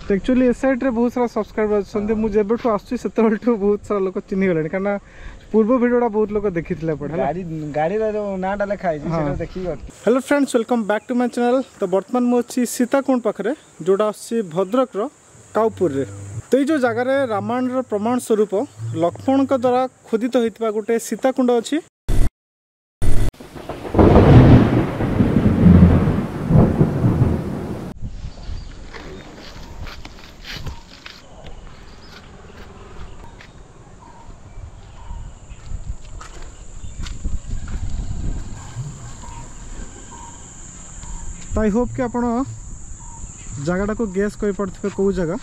तो actually S side रे बहुत सारा सब्सक्राइबर अच्छे मुझे जेबठू आसुची सेतबेलठू बहुत सारा लोक चिन्हि गले कारण पूर्व वीडियोटा बहुत लोग देखी गाड़ी नाटा लिखाई देखी। Hello friends welcome back to my channel. तो बर्तमान मुझे सीताकुंड पाखे जोटा भद्रक काउपुर रे। तो ये जगार रामायण प्रमाण स्वरूप लक्ष्मण द्वारा खोदित होता गोटे सीताकुंड अच्छी। तो आई होप कि आप जगह को गेस कर पड़े कौ जगह।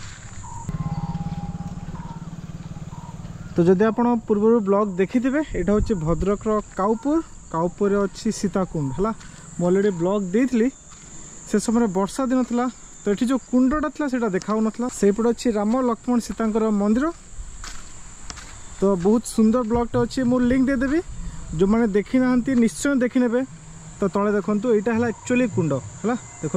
तो जदि आप पूर्व ब्लॉग देखी थे यहाँ हूँ भद्रक काउपुर काउपुर अच्छी सीताकुंड है। मुझे अलरेडी ब्लॉग देती से समय वर्षा दिन था। तो ये जो कुंडटा था देखा ना से अच्छी राम लक्ष्मण सीता मंदिर। तो बहुत सुंदर ब्लॉगटा अच्छी मुझे लिंक देदेवी जो मैंने देखी ना निश्चय देखी ने। तो तले देखु यहाँ है एक्चुअली कुंड है देखु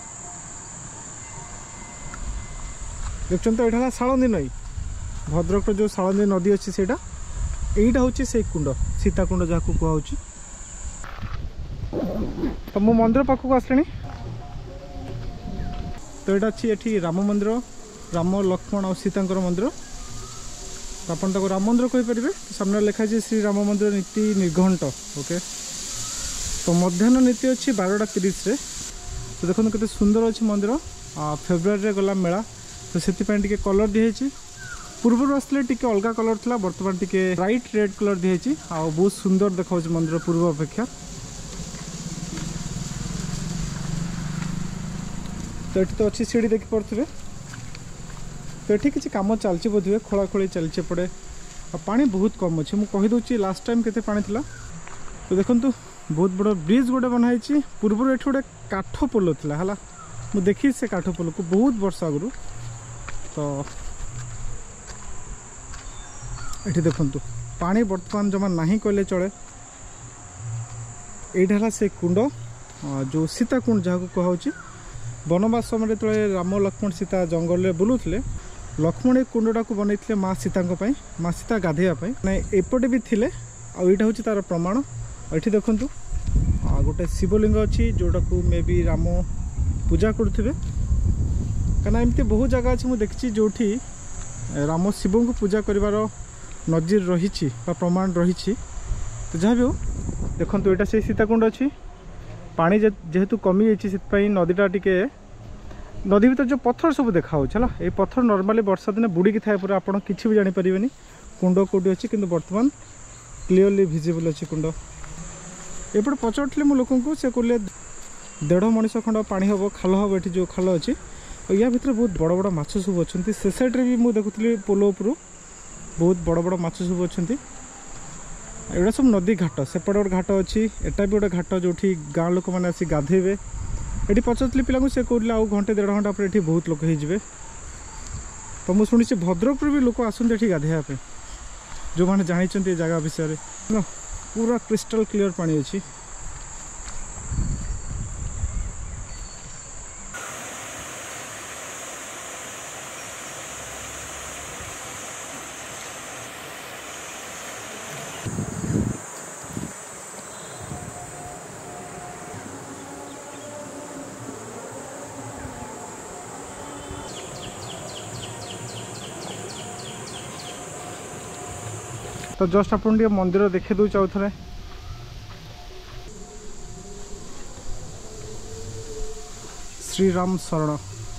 देखते यहाँ शालंदी नई भद्रक जो शालंदी नदी अच्छी से यहीटा हूँ से कुंड सीताकुंड जहाँ कहूँ। तो मु मंदिर पाखक आसली। तो यहाँ अच्छी ये राम मंदिर राम लक्ष्मण और सीता मंदिर। तो आप राम मंदिर कहींपर सामने लिखाई श्री राम मंदिर नीति निर्घंट। ओके तो मध्याह्न नीति अच्छी 12:30 रे। तो देखो केते सुंदर अच्छी मंदिर। फेब्रुआरी गला मेला तो से कलर दिखाई पूर्व आसले टी अलग कलर था बर्तमान टी ब्राइट रेड कलर दिखाई बहुत सुंदर देखा मंदिर पूर्व अपेक्षा। तो ये तो अच्छी सीढ़ी देखी पड़े। तो ये किसी कम चलती बोधे खोला खोली चलचे पड़े पानी बहुत कम अच्छे मुझे कहीदे लास्ट टाइम केते पानी थिला। तो देखो बहुत बड़ ब्रिज गोटे बनाई पूर्व ये गोटे काठ पोल था है मुझे देखी से काठ पोल को बहुत वर्ष आगु। तो ये देखु पानी बर्तमान जमा नहीं कहले चले। यहाँ से कुंड जो सीताकुंड जहाँ कहूँ वनवास समय तो राम लक्ष्मण सीता जंगल में बुलूले लक्ष्मण कुंडटा को बनई माँ सीता माँ सीता गाधेवाई एपटे भी थे। आईटा हूँ तार प्रमाण। ये देखु गोटे शिवलिंग अच्छी जोटा को मे बी राम पूजा करुवे कहना एमती बहुत जगह अच्छी मुझे देखी जो राम शिव को पूजा करिवार नजीर रही प्रमाण रही। तो जहाँ भी हो देखो यहाँ से सीताकुंड अच्छी पानी जेहेतु कमी जाइए नदीटा टिके नदी भीतर जो पत्थर सब देखा है पत्थर नॉर्मली वर्षा दिन बुड़ी थाए पूरा आप किसी भी जानीपर कुंड कौटी अच्छी कि बर्तमान क्लीयरली विजिबल अच्छी कुंड। एपटे पचारूली मो लोक से कहले 1.5 मनीष खंड पानी हम खाल हम ये जो खाल अच्छी या भितर बहुत बड़ बड़ माछ सब अच्छा से साइड भी मुझे देखुली पोल उपर बहुत बड़ बड़ माछ सब अच्छा। एटा सब नदी घाट सेपटे गोटे घाट अच्छी एटा भी गोटे घाट जो गाँ लोक मैंने आसी गाधेबे। ये पचारूली पिला से कहले आउ घंटे 1.5 घंटा पर ये बहुत लोक हो। तो मुझे शुणी भद्रक भी लोक आसते गाधेवाई जो मैंने जानते जगह विषय पूरा क्रिस्टल क्लियर पानी अच्छी। तो जस्ट आप मंदिर देखे दूँ आउ थे। श्रीराम शरण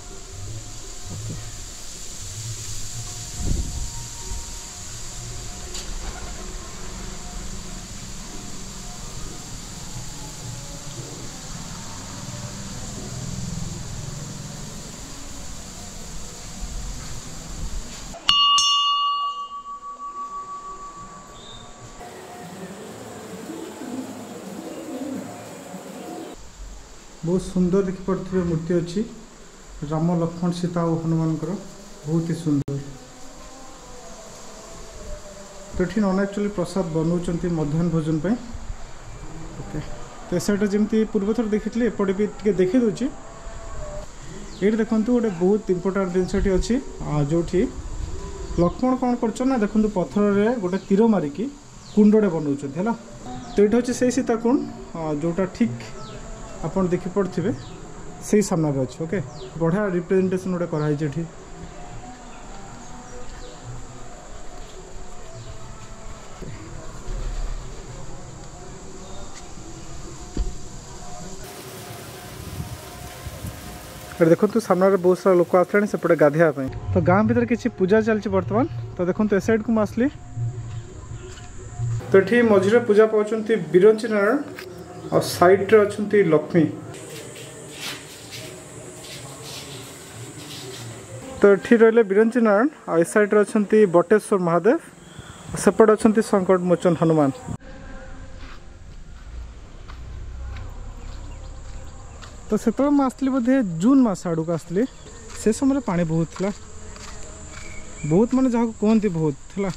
बहुत सुंदर देखी पड़े मूर्ति अच्छी राम लक्ष्मण सीता और हनुमान बहुत ही सुंदर। तो ये नन एक्चुअली प्रसाद बनाऊँ मध्याह्न भोजन पे। ओके तो साइड जमी पूर्व थर देखी एपटे भी देखी दूसरी ये देखो गोटे बहुत इंपोर्टाट जिनसटी अच्छी जो लक्ष्मण कौन कर देखो पथर रे गोटे तीर मारिकी कुंडे बनाऊँ है। तो ये हूँ से सीताकुंड जोटा ठीक आप देखी पड़े से सामने अच्छे। ओके बढ़िया रिप्रेजेंटेशन गोटे कराई। देखो तो सामने बहुत सारा लोक आसले सेपटे गाधेवाई। तो गाँ भीतर किसी पूजा चलती बर्तमान। तो देखो ए साइड को मुझे आसली तो ये मझे पूजा पाँच बिरंची नारायण और साइड रे अच्छा लक्ष्मी। तो ये रही बिरंची नारायण और इस साइड रे अच्छा बटेश्वर महादेव सेपटे अच्छा संकट मोचन हनुमान। तो से आसली बोधे जून मस आड़ को आसली से समय पानी बहुत था बहुत माने जहाँ कहती बहुत है।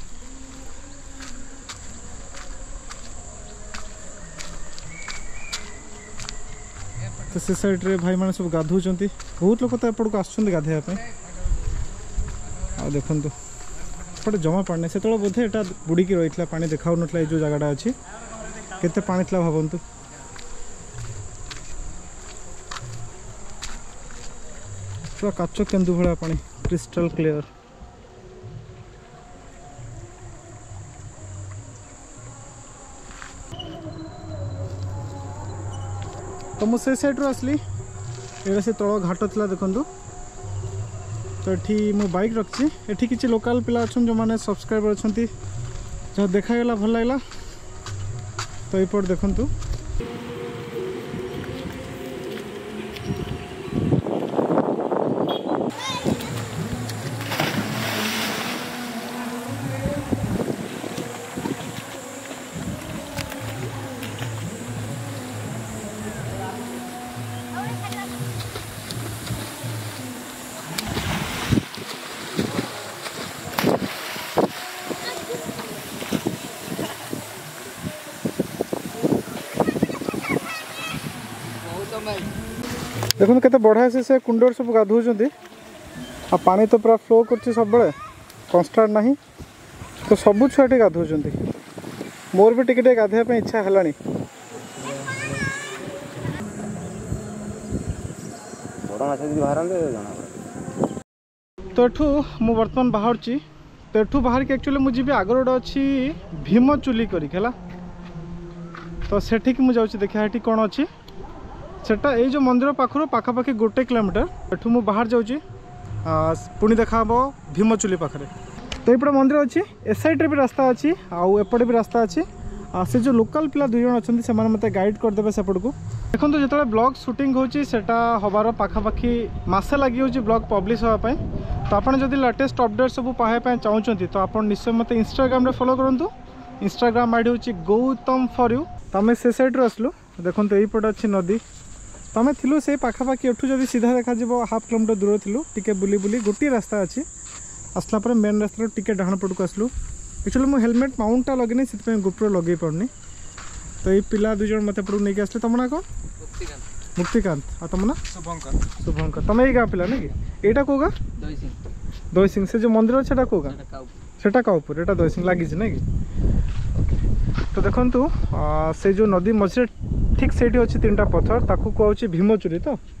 तो से साइड रे भाई माने सब गाधुंट बहुत लोग तो एपट को आसुँच गाधेवाई। देखो एपटे जमा पानी से बोधे यहाँ बुड़ीकी रही है पानी देखा ना जो जगटा अच्छी केते पानी था भावतु। पूरा काच केन्दु भाया पानी क्रिस्टल क्लियर। तो मुझे साइड रू आसली ये से तल घाट था देखु। तो ये मो बाइक रखी ये किसी लोकल पिला अच्छा जो मैंने सब्सक्राइबर अच्छा जो देखागला भल लगा। तो ये देखु देखो केते बढ़िया से कुंडर सब गाधुंट आ पानी तो पूरा फ्लो कर सब कन्स्टांट ना। तो सबू छुआ गाधुंट मोर भी टिके गाधेवा इच्छा है। तो एठू मु बर्तमान बाहर तो एठू बाहर के एक्चुअली मुझे भी आगर गोटे अच्छी भीम चुली करा। तो सेठी मुझे जाऊँ देखा ये कौन अच्छी सेटा ये जो मंदिर पाखर पाखापाखि 1 किलोमीटर एठू मु बाहर जाऊँगी पुणी देखा भीम चुली पाखे। तो ये मंदिर अच्छी ए साइड रे भी रास्ता अच्छी आउ एपटे भी रास्ता अच्छी। से जो लोकल पिला 2 जन अच्छा से मत गाइड करदे सेपट को। देखो जो ब्लॉग शूटिंग होटा हबार पाखापाखि मसे लगी ब्लॉग पब्लिश होगापाई। तो आपड़ जब लेटेस्ट अपडेट सब पाइबा चाहते तो आप निश्चय मत इंस्टाग्राम रे फॉलो करूँ। इंस्टाग्राम आईडी हूँ गौतम फॉर यू। तो आम से साइड रे आसलु देखो यहीपटे अच्छी नदी। तो आम थी से पाखापाखि एठू जब सीधा देखा 1/2 किलोमीटर दूर थी टिके बुली बुली गोटे रास्ता अच्छी आसला पर मेन रास्ता टिके डाण पट को आसलु। एक्चुअली मुझे हेलमेट माउंटा लगेनी से गोप्रो लगे पारनी। तो ये पिला 2 जन मत पड़क नहीं आसले। तुम ना कौन मुक्तिकांत आ तुम ना शुभंकर। शुभंकर तुम यही गाँ पिला ना कि यहाँ कौ गाँ दही सिंह से जो मंदिर अच्छे कौ गाँ सेटा काउपुर एटा दही सिंह लगी ना कि। तो देखु से जो नदी मझे ठीक से अच्छी 3टा पत्थर ताकू कहूँ भीमचुरी।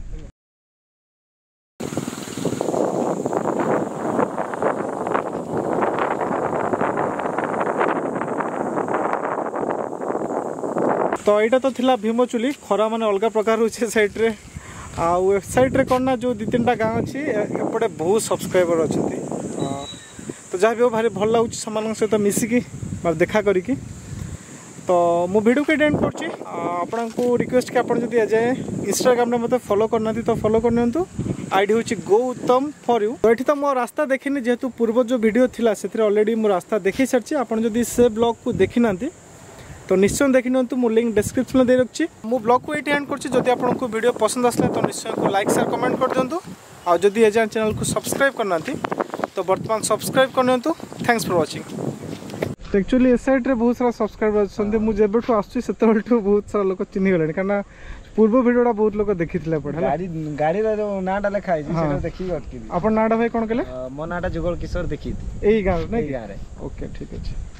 तो यहाँ तो थिला भीमचुली खरा माने अलग प्रकार होचे साइड रे आ वेबसाइट रे करना जो 2-3टा गाँव अच्छी एपटे बहुत सब्सक्राइबर अच्छा। तो जहाँ भी भारी भल लगे से सहित मिसिकी देखा करी। तो मु वीडियो को एंड करछि आपन को रिक्वेस्ट कि आपन जदि जाए इंस्टाग्राम रे मते फॉलो करना तो फॉलो करनियंतु। आईडी होछि गौतम फॉर यू। तो एठी तो मो रास्ता देखिनी जेहेतु पूर्व जो वीडियो थिला सेथरे ऑलरेडी मो रास्ता देखि सारछि। आपन जदि से ब्लॉग को देखि नांती तो निश्चय देखि नियंतु। मो लिंक डिस्क्रिप्शन में दे रखछि। मो ब्लॉग को एठी एंड करछि। जदि आपन को वीडियो पसंद आसले तो निश्चय को लाइक शेयर कमेंट कर दियंतु। आ जदि ए चैनल को सब्सक्राइब करनांती तो वर्तमान सब्सक्राइब करनियंतु। Thanks for watching. तो एक्चुअली ए साइड रे बहुत सारा सब्सक्राइबर अच्छा मुझे आसूँ से बहुत सारा लोग चिन्ह गले कारण पूर्व वीडियोटा बहुत लोग देखी पड़े गाड़ी गाड़ी रो नाटा लिखा है सेटा देखि अटकी अपन नाटा भाई कोन केले मो नाटा जुगल किशोर देखी एई गाँव नहीं गाँव रे ओके ठीक अच्छे।